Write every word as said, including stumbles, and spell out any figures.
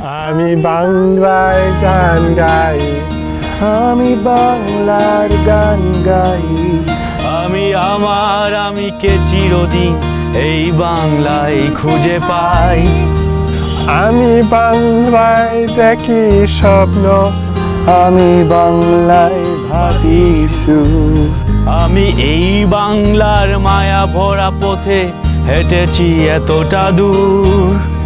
আমি বাংলায় গান গাই, আমি বাংলার গান গাই। আমি আমার আমিকে চিরদিন এই বাংলায় খুঁজে পাই। আমি বাংলায় দেখি স্বপ্ন, আমি বাংলায় ভাবি সুখ। আমি এই বাংলার মায়া ভরা পথে হেঁটেছি এতটা দূর।